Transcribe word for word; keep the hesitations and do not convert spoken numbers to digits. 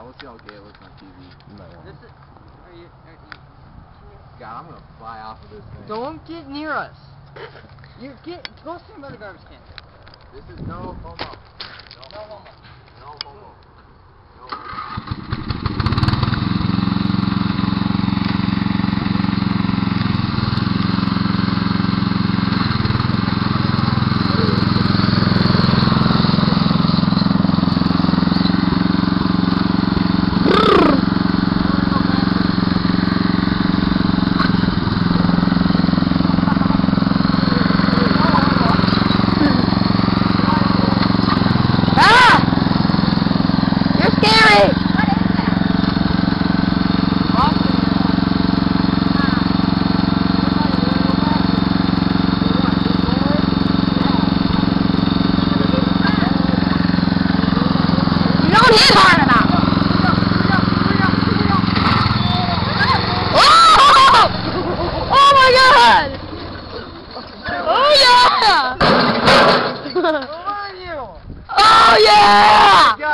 we'll see how gay it looks on T V. No. This is. Are you? Are you? God, I'm gonna fly off of this thing. Don't get near us. You get. Go stand by the garbage can. This is no homo. No, No homo. No homo. No homo. Oh yeah!